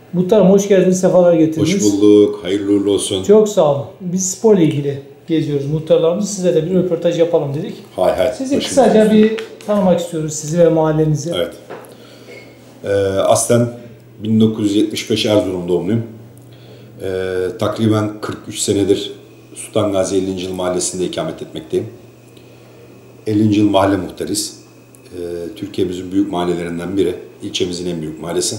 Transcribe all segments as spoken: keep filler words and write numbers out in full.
Muhtarım hoş geldiniz, sefalar getirdiniz. Hoş bulduk, hayırlı uğurlu olsun. Çok sağ olun. Biz sporla ilgili geziyoruz muhtarlarımız. Size de bir röportaj yapalım dedik. Hay hay. Sizi kısaca olsun. bir tanımak istiyoruz, sizi ve mahallenizi. Evet. Ee, aslen bin dokuz yüz yetmiş beş Erzurum doğumluyum. Ee, takriben kırk üç senedir Sultan Gazi ellinci Yıl Mahallesi'nde ikamet etmekteyim. ellinci Yıl Mahalle Muhtarıyız. Ee, Türkiye'mizin büyük mahallelerinden biri. İlçemizin en büyük mahallesi.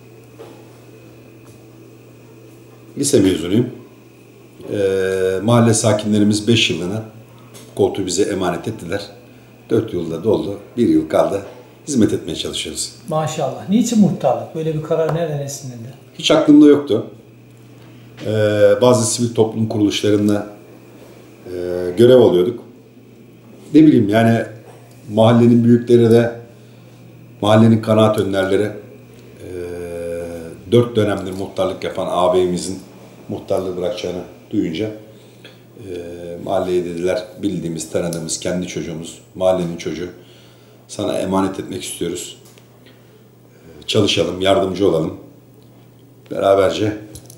Lise mezunuyum. Ee, mahalle sakinlerimiz beş yılına koltuğu bize emanet ettiler. dört yılda doldu. bir yıl kaldı. Hizmet etmeye çalışıyoruz. Maşallah. Niçin muhtarlık? Böyle bir karar nereden esinlendi? Hiç aklımda yoktu. Ee, bazı sivil toplum kuruluşlarında e, görev alıyorduk. Ne bileyim yani mahallenin büyükleri de mahallenin kanaat önderleri e, dört dönemdir muhtarlık yapan ağabeyimizin muhtarlığı bırakacağını duyunca e, mahalleye dediler, bildiğimiz, tanıdığımız, kendi çocuğumuz, mahallenin çocuğu, sana emanet etmek istiyoruz. E, çalışalım, yardımcı olalım. Beraberce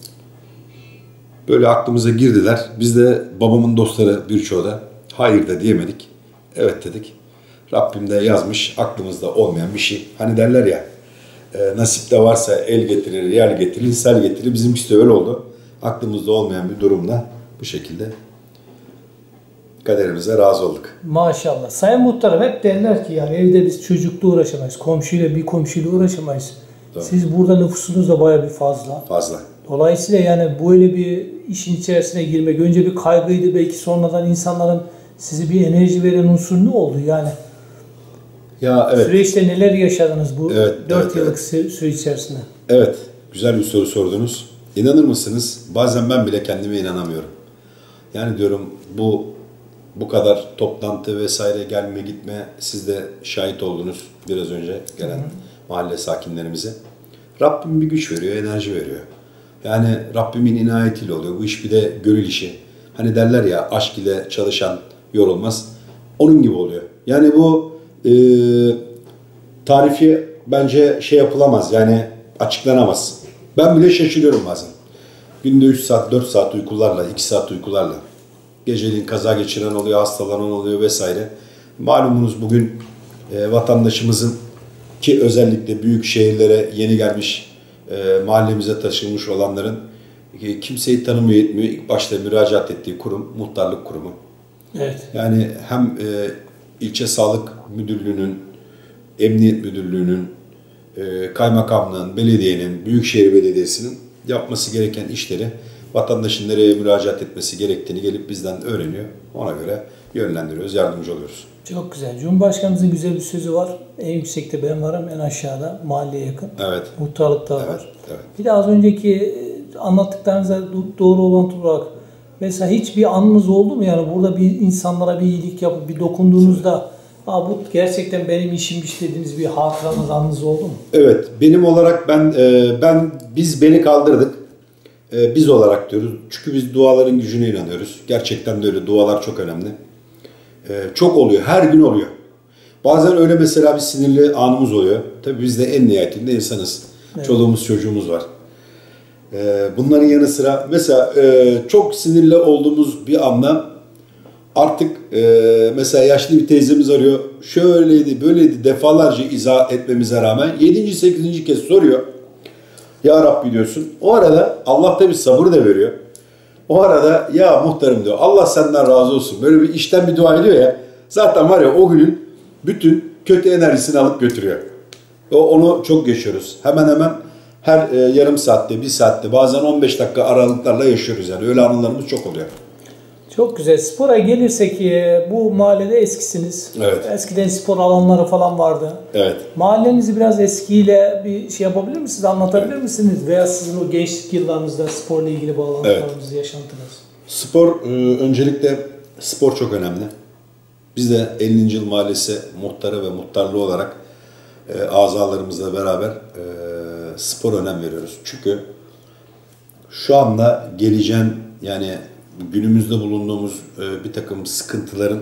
böyle aklımıza girdiler. Biz de babamın dostları birçoğu da hayır da diyemedik. Evet dedik. Rabbim de yazmış, aklımızda olmayan bir şey. Hani derler ya, e, nasipte varsa el getirir, yer getirir, sel getirir. Bizimkisi de öyle oldu. Aklımızda olmayan bir durumla bu şekilde kaderimize razı olduk. Maşallah. Sayın muhtarım hep derler ki yani evde biz çocukla uğraşamayız. Komşuyla bir komşuyla uğraşamayız. Doğru. Siz burada nüfusunuz da bayağı bir fazla. Fazla. Dolayısıyla yani böyle bir işin içerisine girmek önce bir kaygıydı, belki sonradan insanların size bir enerji veren unsur ne oldu yani? Ya evet. Süreçte neler yaşadınız bu evet, dört evet, yıllık evet. süreç içerisinde? Evet. Güzel bir soru sordunuz. İnanır mısınız? Bazen ben bile kendime inanamıyorum. Yani diyorum bu bu kadar toplantı vesaire gelme gitme, siz de şahit oldunuz biraz önce gelen Hı-hı. mahalle sakinlerimize. Rabbim bir güç veriyor, enerji veriyor. Yani Rabbimin inayetiyle oluyor. Bu iş bir de gönül işi. Hani derler ya, aşk ile çalışan yorulmaz. Onun gibi oluyor. Yani bu e, tarifi bence şey yapılamaz. Yani açıklanamaz. Ben bile şaşırıyorum bazen. Günde üç saat, dört saat uykularla, iki saat uykularla. Geceliğin kaza geçiren oluyor, hastalanan oluyor vesaire. Malumunuz bugün e, vatandaşımızın ki özellikle büyük şehirlere yeni gelmiş, e, mahallemize taşınmış olanların e, kimseyi tanımıyor etmiyor. İlk başta müracaat ettiği kurum muhtarlık kurumu. Evet. Yani hem e, ilçe sağlık müdürlüğünün, emniyet müdürlüğünün, e, kaymakamlığın, belediyenin, büyükşehir belediyesinin yapması gereken işleri vatandaşın nereye müracaat etmesi gerektiğini gelip bizden öğreniyor. Ona göre yönlendiriyoruz, yardımcı oluyoruz. Çok güzel. Cumhurbaşkanımızın güzel bir sözü var. En yüksekte ben varım, en aşağıda mahalleye yakın. Evet. Muhtarlıkta evet, var. Evet. Bir de az önceki anlattıklarınıza doğru olan olarak mesela hiçbir anınız oldu mu? Yani burada bir insanlara bir iyilik yapıp bir dokunduğunuzda Aa, bu gerçekten benim işimmiş dediğiniz bir hatıranız, anınız oldu mu? Evet. Benim olarak ben ben biz beni kaldırdık. Biz olarak diyoruz. Çünkü biz duaların gücüne inanıyoruz. Gerçekten de öyle. Dualar çok önemli. Çok oluyor. Her gün oluyor. Bazen öyle mesela bir sinirli anımız oluyor. Tabii biz de en nihayetinde insanız. Evet. Çoluğumuz çocuğumuz var. Bunların yanı sıra mesela çok sinirli olduğumuz bir anda artık mesela yaşlı bir teyzemiz arıyor. Şöyleydi böyleydi defalarca izah etmemize rağmen yedinci sekizinci kez soruyor. Ya Rabbi diyorsun. O arada Allah da bir sabır da veriyor. O arada ya muhtarım diyor. Allah senden razı olsun. Böyle bir işten bir dua ediyor ya. Zaten var ya o günün bütün kötü enerjisini alıp götürüyor. O, onu çok geçiyoruz. Hemen hemen her e, yarım saatte, bir saatte bazen on beş dakika aralıklarla yaşıyoruz yani. Öyle anılarımız çok oluyor. Çok güzel. Spora gelirsek bu mahallede eskisiniz. Evet. Eskiden spor alanları falan vardı. Evet. Mahallenizi biraz eskiyle bir şey yapabilir misiniz? Anlatabilir evet. misiniz? Veya sizin o gençlik yıllarınızda sporla ilgili bağlantılarınızı, evet. yaşantınız. Spor, öncelikle spor çok önemli. Biz de ellinci Yıl Mahallesi muhtarı ve muhtarlığı olarak azalarımızla beraber spor önem veriyoruz. Çünkü şu anda geleceğin yani günümüzde bulunduğumuz bir takım sıkıntıların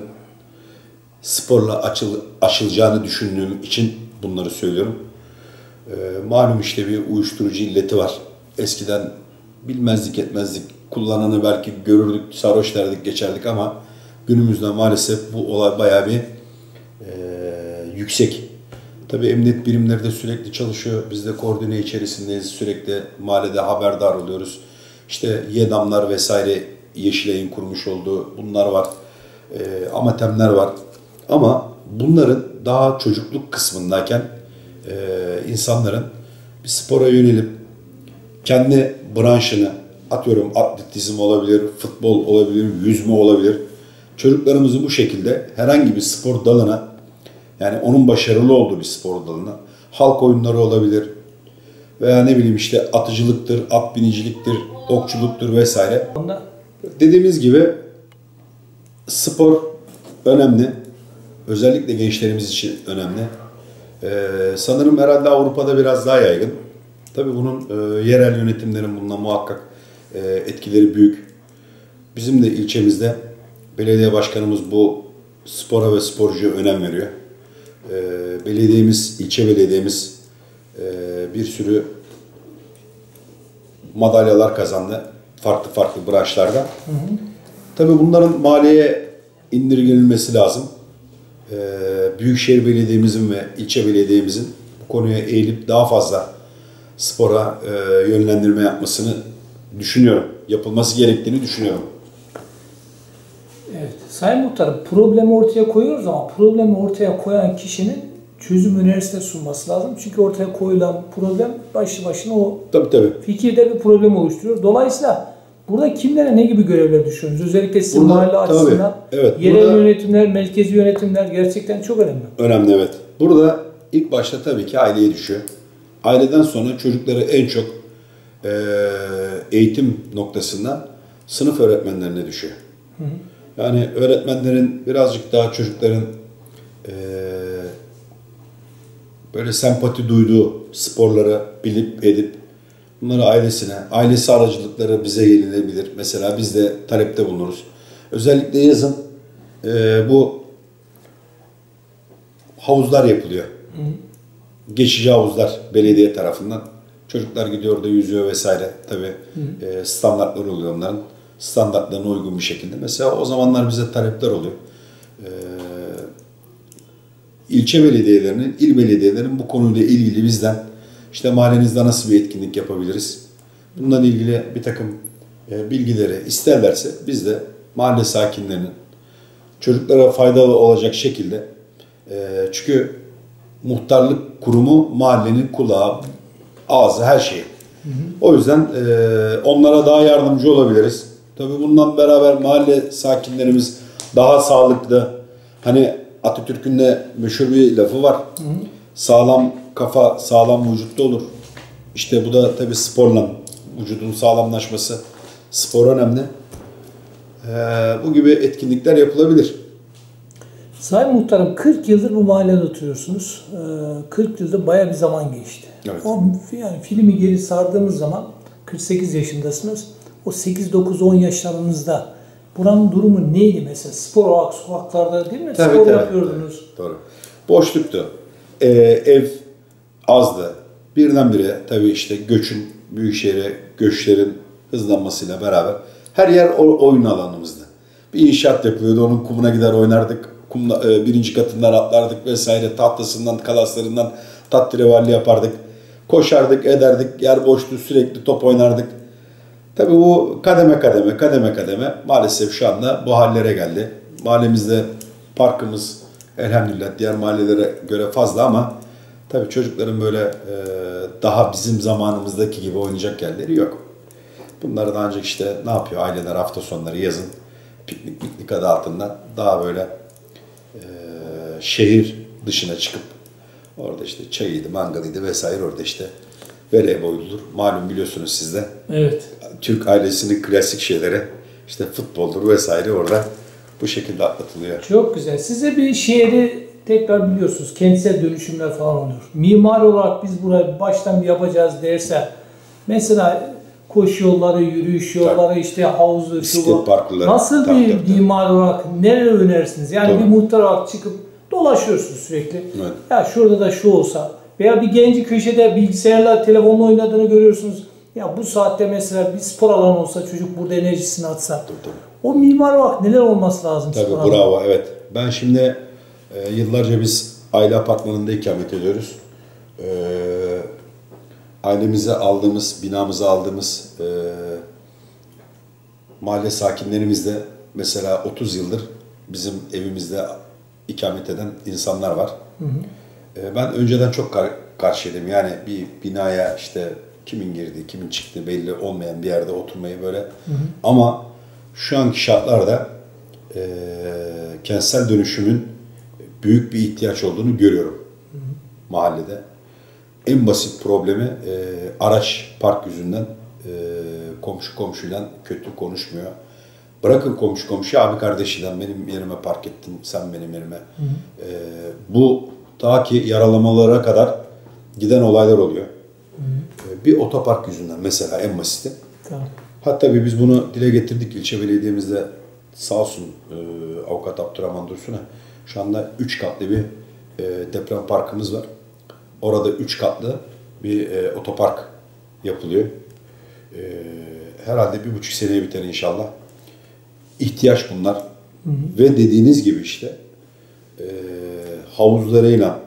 sporla açıl, aşılacağını düşündüğüm için bunları söylüyorum. Malum işte bir uyuşturucu illeti var. eskiden bilmezdik etmezdik. Kullananı belki görürdük, sarhoş derdik, geçerdik ama günümüzde maalesef bu olay bayağı bir e, yüksek. Tabii emniyet birimleri de sürekli çalışıyor. Biz de koordine içerisindeyiz. Sürekli mahallede haberdar oluyoruz. İşte YEDAM'lar vesaire Yeşilay'ın kurmuş olduğu bunlar var. E, AMATEM'ler var. Ama bunların daha çocukluk kısmındayken e, insanların bir spora yönelip kendi branşını, atıyorum atletizm olabilir, futbol olabilir, yüzme olabilir. Çocuklarımızı bu şekilde herhangi bir spor dalına, yani onun başarılı olduğu bir spor dalına, halk oyunları olabilir veya ne bileyim işte atıcılıktır, at biniciliktir, okçuluktur vesaire. Dediğimiz gibi spor önemli. Özellikle gençlerimiz için önemli. Ee, sanırım herhalde Avrupa'da biraz daha yaygın. Tabii bunun e, yerel yönetimlerin bununla muhakkak e, etkileri büyük. Bizim de ilçemizde belediye başkanımız bu spora ve sporcuya önem veriyor. E, belediyemiz, ilçe belediyemiz e, bir sürü madalyalar kazandı. Farklı farklı branşlarda. Hı hı. Tabii bunların maliyeye indirgenilmesi lazım. E, Büyükşehir Belediye'mizin ve ilçe belediyemizin bu konuya eğilip daha fazla spora e, yönlendirme yapmasını düşünüyorum. Yapılması gerektiğini düşünüyorum. Evet. Sayın Muhtarım, problemi ortaya koyuyoruz ama problemi ortaya koyan kişinin çözüm önerisi de sunması lazım. Çünkü ortaya koyulan problem başlı başına o tabii, tabii. fikirde bir problem oluşturuyor. Dolayısıyla burada kimlere ne gibi görevler düşüyorsunuz? Özellikle sizin burada, mahalle açısından evet, yerel burada, yönetimler, merkezi yönetimler gerçekten çok önemli. Önemli, evet. Burada ilk başta tabii ki aileye düşüyor. Aileden sonra çocukları en çok e, eğitim noktasında sınıf öğretmenlerine düşüyor. Hı hı. Yani öğretmenlerin birazcık daha çocukların e, böyle sempati duyduğu sporları bilip edip bunları ailesine, ailesi aracılıkları bize gelinebilir. Mesela biz de talepte bulunuruz. Özellikle yazın e, bu havuzlar yapılıyor. Hı hı. Geçici havuzlar belediye tarafından. Çocuklar gidiyor orada yüzüyor vesaire. Tabii e, standartlar oluyor onların. Standartlarına uygun bir şekilde. Mesela o zamanlar bize talepler oluyor. E, ilçe belediyelerinin, il belediyelerinin bu konuyla ilgili bizden işte mahallenizde nasıl bir etkinlik yapabiliriz? Bununla ilgili bir takım e, bilgileri isterlerse biz de mahalle sakinlerinin çocuklara faydalı olacak şekilde e, çünkü muhtarlık kurumu mahallenin kulağı, ağzı, her şeyi. Hı hı. O yüzden e, onlara daha yardımcı olabiliriz. Tabii bundan beraber mahalle sakinlerimiz daha sağlıklı. Hani Atatürk'ün de meşhur bir lafı var. Hı hı. Sağlam kafa sağlam vücutta olur. İşte bu da tabii sporla vücudun sağlamlaşması. Spor önemli. E, bu gibi etkinlikler yapılabilir. Sayın Muhtarım, kırk yıldır bu mahallede oturuyorsunuz. kırk yıldır bayağı bir zaman geçti. Evet. O, yani filmi geri sardığımız zaman kırk sekiz yaşındasınız. O sekiz dokuz on yaşlarınızda buranın durumu neydi mesela? Spor olarak sokaklarda değil mi? Tabii, Spor tabii, yapıyordunuz. Tabii. Doğru. Boşluktu. Ee, ev azdı. Birdenbire tabii işte göçün, büyükşehire göçlerin hızlanmasıyla beraber her yer oyun alanımızdı. Bir inşaat yapılıyordu, onun kumuna gider oynardık. Kumla, e, birinci katından atlardık vesaire, tahtasından, kalaslarından tahterevalli yapardık. Koşardık, ederdik, yer boştu, sürekli top oynardık. Tabii bu kademe kademe, kademe kademe maalesef şu anda bu hallere geldi. Mahallemizde parkımız elhamdülillah diğer mahallelere göre fazla ama tabii çocukların böyle e, daha bizim zamanımızdaki gibi oynayacak yerleri yok. Bunları da ancak işte ne yapıyor aileler hafta sonları yazın piknik piknik adı altında daha böyle e, şehir dışına çıkıp orada işte çayıydı, mangalıydı vesaire orada işte voleyboldur. Malum biliyorsunuz siz de. Evet. Türk ailesinin klasik şeyleri işte futboldur vesaire orada bu şekilde atlatılıyor. Çok güzel. Size bir şehri tekrar biliyorsunuz kentsel dönüşümler falan oluyor. Mimar olarak biz burayı baştan bir yapacağız derse mesela koşu yolları, yürüyüş yolları, tabii. işte havuzu, şu nasıl tabii, bir tabii, mimar tabii. olarak neler önerirsiniz? Yani tabii. bir muhtar olarak çıkıp dolaşıyorsunuz sürekli. Evet. Ya şurada da şu olsa veya bir genci köşede bilgisayarla, telefonla oynadığını görüyorsunuz. Ya bu saatte mesela bir spor alanı olsa çocuk burada enerjisini atsa. Tabii, tabii. O mimar bak neler olması lazım Tabii spor bravo alanı. evet. Ben şimdi e, yıllarca biz aile apartmanında ikamet ediyoruz. E, ailemize aldığımız, binamıza aldığımız e, mahalle sakinlerimiz de mesela otuz yıldır bizim evimizde ikamet eden insanlar var. Hı hı. E, ben önceden çok kar karşıydım. Yani bir binaya işte kimin girdiği, kimin çıktığı belli olmayan bir yerde oturmayı böyle. Hı hı. Ama şu anki şartlarda e, kentsel dönüşümün büyük bir ihtiyaç olduğunu görüyorum. Hı hı. Mahallede. En basit problemi e, araç park yüzünden e, komşu komşuyla kötü konuşmuyor. Bırakın komşu komşu abi kardeşiden benim yerime park ettin, sen benim yerime. Hı hı. E, bu ta ki yaralamalara kadar giden olaylar oluyor. Hı hı. Bir otopark yüzünden mesela en basiti. Tamam. Hatta bir biz bunu dile getirdik ilçe belediyemizde sağ olsun e, avukat Abdurrahman Dursun'a. Şu anda üç katlı bir e, deprem parkımız var. Orada üç katlı bir e, otopark yapılıyor. E, herhalde bir buçuk seneye biter inşallah. İhtiyaç bunlar. Hı hı. Ve dediğiniz gibi işte e, havuzlarıyla,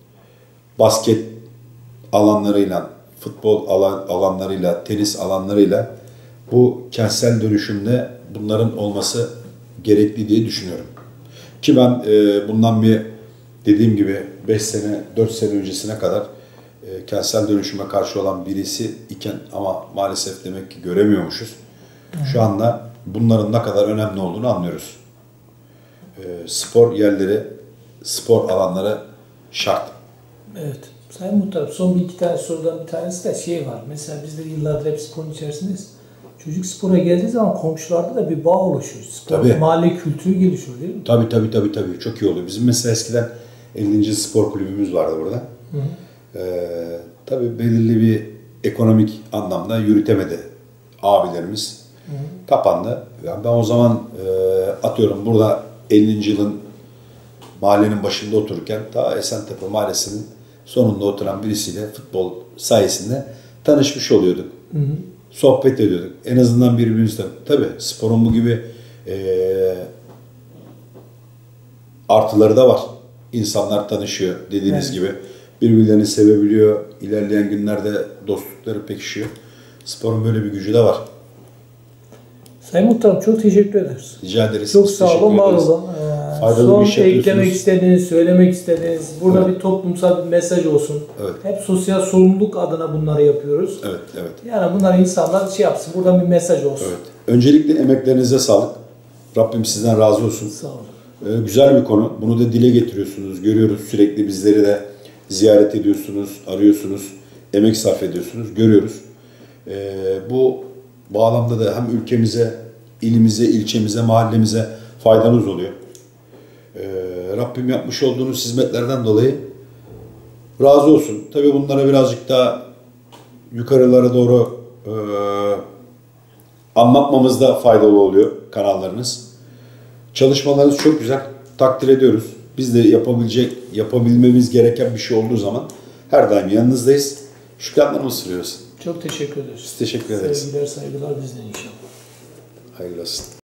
basket alanlarıyla, futbol alan, alanlarıyla, tenis alanlarıyla bu kentsel dönüşümde bunların olması gerekli diye düşünüyorum. Ki ben e, bundan bir dediğim gibi beş sene, dört sene öncesine kadar e, kentsel dönüşüme karşı olan birisi iken ama maalesef demek ki göremiyormuşuz. Hı. Şu anda bunların ne kadar önemli olduğunu anlıyoruz. E, spor yerleri, spor alanları şart. Evet. Sayın Muhtarım, son bir iki tane sorudan bir tanesi de şey var. Mesela biz de yıllardır hep sporun içerisindeyiz. Çocuk spora geldiği zaman komşularda da bir bağ oluşuyor. Spor, tabii. Mahalle kültürü gelişiyor değil mi? Tabii tabii tabii tabii. Çok iyi oluyor. Bizim mesela eskiden ellinci spor kulübümüz vardı burada. Hı hı. Ee, tabii belirli bir ekonomik anlamda yürütemedi abilerimiz. Hı hı. Kapandı. Yani ben o zaman e, atıyorum burada ellinci yılın mahallenin başında otururken ta Esentepe Mahallesi'nin sonunda oturan birisiyle futbol sayesinde tanışmış oluyorduk. Hı hı. Sohbet ediyorduk. En azından birbirimizle. Tabii sporun bu gibi e, artıları da var. İnsanlar tanışıyor dediğiniz evet. gibi. Birbirlerini sevebiliyor. İlerleyen günlerde dostlukları pekişiyor. Sporun böyle bir gücü de var. Sayın Muhtarım çok teşekkür ederiz. Rica ederiz. Çok sağ olun, var olun. Ee, son eklemek istediğiniz, söylemek istediğiniz, burada evet. bir toplumsal bir mesaj olsun. Evet. Hep sosyal sorumluluk adına bunları yapıyoruz. Evet, evet. Yani bunlar insanlar şey yapsın, buradan bir mesaj olsun. Evet. Öncelikle emeklerinize sağlık. Rabbim sizden razı olsun. Sağ olun. Ee, güzel bir konu. Bunu da dile getiriyorsunuz. Görüyoruz sürekli bizleri de ziyaret ediyorsunuz, arıyorsunuz, emek sarf ediyorsunuz. Görüyoruz. Ee, bu bağlamda da hem ülkemize, ilimize, ilçemize, mahallemize faydanız oluyor. Ee, Rabbim yapmış olduğunuz hizmetlerden dolayı razı olsun. Tabii bunlara birazcık daha yukarılara doğru e, anlatmamızda faydalı oluyor kanallarınız. Çalışmalarınız çok güzel. Takdir ediyoruz. Biz de yapabilecek, yapabilmemiz gereken bir şey olduğu zaman her daim yanınızdayız. Şükranlarımızı sunuyoruz. Çok teşekkür ederiz. Biz teşekkür ederiz. Sevgiler, saygılar bizden inşallah. Hayırlı olsun.